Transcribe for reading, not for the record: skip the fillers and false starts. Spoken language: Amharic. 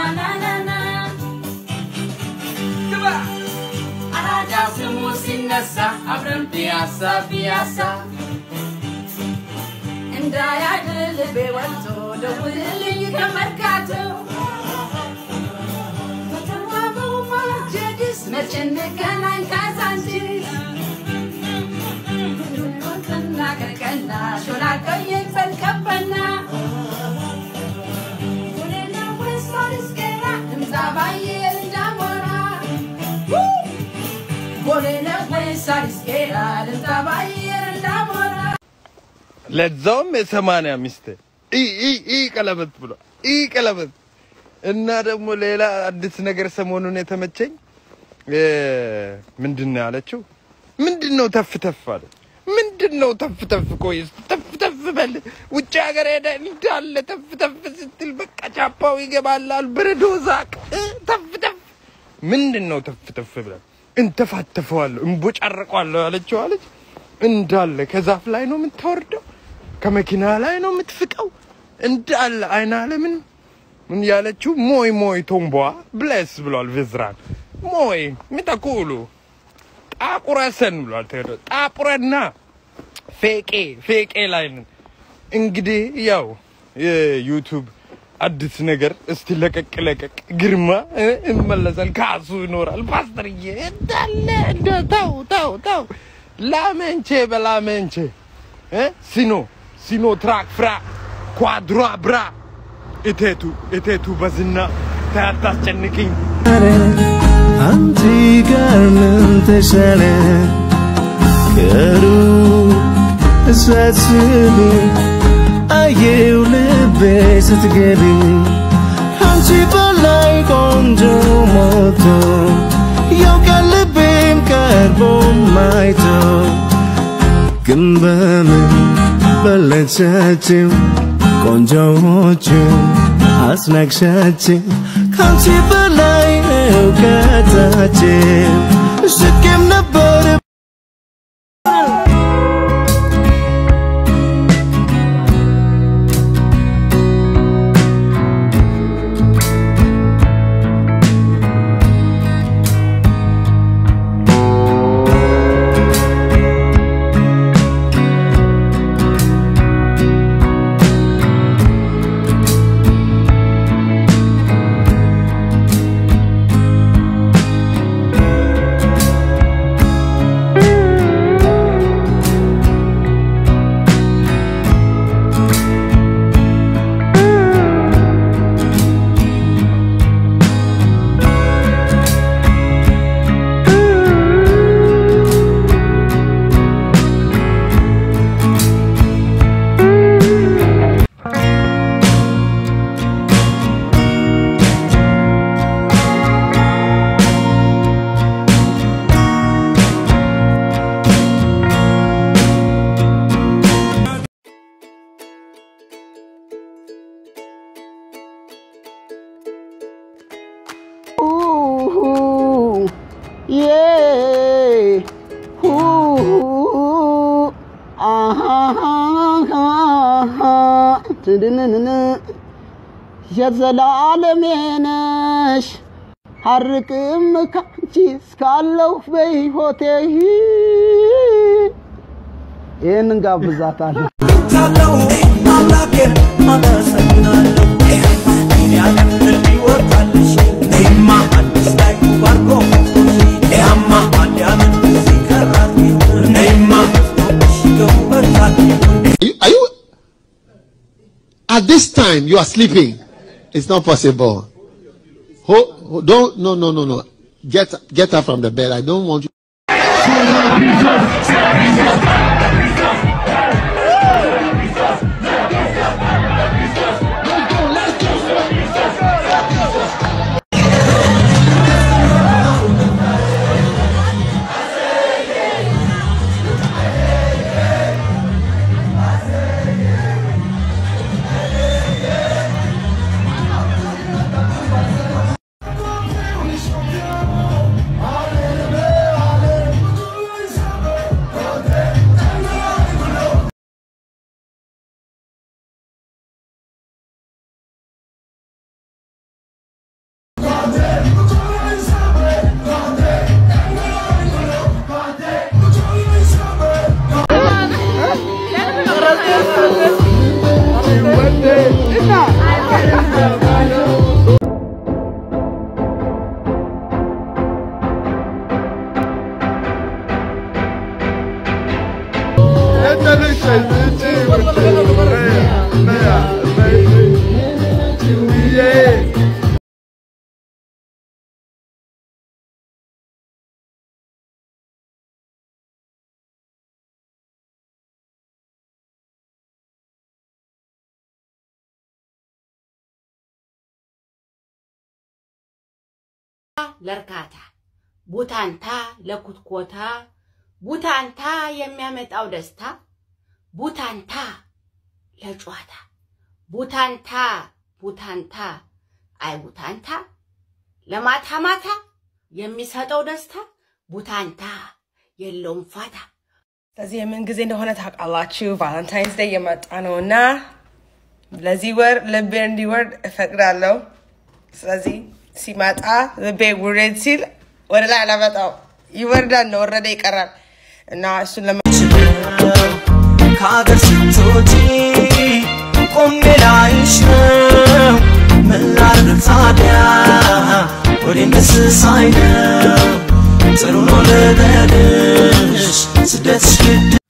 na na na. Come on. Arada semusin nasa abram biasa. Indaya dilbe wanto do willing kamarkato. Fatamabu ma jedis mechenne kanan kazantis. Kana kana shola kayen falkabana. Kulena wesaris kera mzabaye ndamora. Kulena wesaris kera mzabaye ndamora. ለዛውም የሰማንያ ሚስት ቀለበት ብሎ ቀለበት እና ደግሞ ሌላ አዲስ ነገር ሰሞኑን የተመቸኝ ምንድነው ያለችው ምንድነው ተፍተፍ አለ ምንድነው ተፍተፍ ቆይስ ተፍተፍ በል ውጭ ሀገር ሄደ እንዳለ ተፍተፍ ስትል በቃ ቻፓው ይገባላል በረዶ ዛቅ ተፍተፍ ምንድነው ተፍተፍ ብለ እንተፋተፈዋል እንቦጫረቀዋል ያለችው አለች እንዳለ ከዛፍ ላይ ነው የምትወርደው ከመኪና ላይ ነው የምትፍቀው እንዳለ አይና ለምን ምን ያለችው ሞይ ቶምቧ ብለስ ብሏል ቪዝራን ሞይ ምታቁሉ ጣቁረሰን ብሏል ተዶ ጣቁረና ፌቄ ላይ እንግዲህ ያው ዩቲዩብ አዲስ ነገር እስቲ ለቀቅ ግርማ እንመለሳል ካሱ ይኖራል ፓስተርዬ እንዳለ ታው ላመንቼ ሲኖ ትራክ ፍራ ኳድራ ብራ እቴቱ በዝና ታታስጨንቅኝ አንቺ ጋር ምን ተሻለ ከሩ እሳስቢ አየው ልቤ ስትገቢ አንቺ በላይ ቆንጆ ሞቶ ያውቃል ልቤም ቀርቦ ማይቶ ግን በምን በለቻችሁ ቆንጆዎቹ አስናቅሻችሁ ካንቺ በላይ እውቀታችሁ ስቄም ነበር የዘላለሜነሽ ሐርቅም ካንቺ እስካለሁ በሕይወቴ ይሄንን ጋብዛታለሁ ታለው አምላኬ አመሰግናለሁ ያንተን ቢወጣልሽ ነይማ አዲስ ላይ ባርኮ ያማ አዳምን ሲከራት ነይማ Are you at this time you are sleeping? It's not possible. Don't no. Get up from the bed. I don't want you. ለርካታ ቡታንታ ለኩትኮታ ቡታንታ የሚያመጣው ደስታ ቡታንታ ለጨዋታ ቡታንታ ቡታንታ አይ ቡታንታ ለማታ ማታ የሚሰጠው ደስታ ቡታንታ የለውም ፋታ ስለዚህ የምን ጊዜ እንደሆነ ታውቃላችሁ ቫለንታይንስ ዴይ የመጣ ነውና ለዚህ ወር ልቤ እንዲወርድ እፈቅዳለሁ ስለዚህ ሲመጣ ልቤ ውርድ ሲል ወደ ላይ አላመጣው ይወርዳል ነው ወረደ ይቀራል እና እሱን ከአገር ስትወጪ ቆሜ ላይሽ ነው ምን ላድርግ ታዲያ ወዴን ደስ ሳይለው ጥሩ ነው ልበልሽ ስደትሽ ግድ